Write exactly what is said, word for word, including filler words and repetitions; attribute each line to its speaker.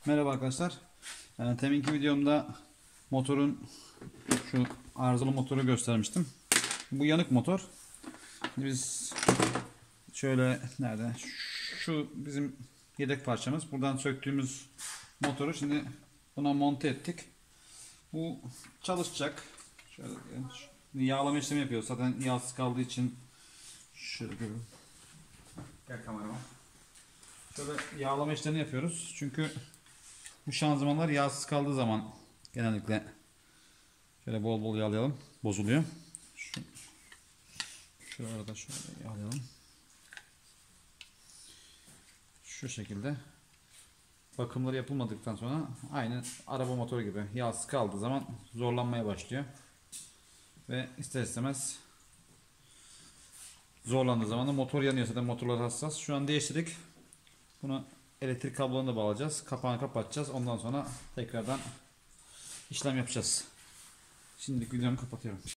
Speaker 1: Merhaba arkadaşlar. Yani teminki videomda motorun şu arızalı motoru göstermiştim. Bu yanık motor. Şimdi biz şöyle nerede? Şu bizim yedek parçamız. Buradan söktüğümüz motoru şimdi buna monte ettik. Bu çalışacak. Şöyle yağlama işlemi yapıyoruz. Zaten yağsız kaldığı için şöyle görün. Gel kameraman. Şöyle yağlama işlemini yapıyoruz. Çünkü bu şanzımanlar yağsız kaldığı zaman genellikle şöyle bol bol yağlayalım, bozuluyor. Şu, şu arada şöyle yağlayalım. Şu şekilde bakımları yapılmadıktan sonra aynı araba motoru gibi yağsız kaldığı zaman zorlanmaya başlıyor. Ve ister istemez zorlandığı zaman da motor yanıyor. Zaten motorlar hassas. Şu an değiştirdik. Bunu elektrik kablolarını da bağlayacağız. Kapağını kapatacağız. Ondan sonra tekrardan işlem yapacağız. Şimdilik videomu kapatıyorum.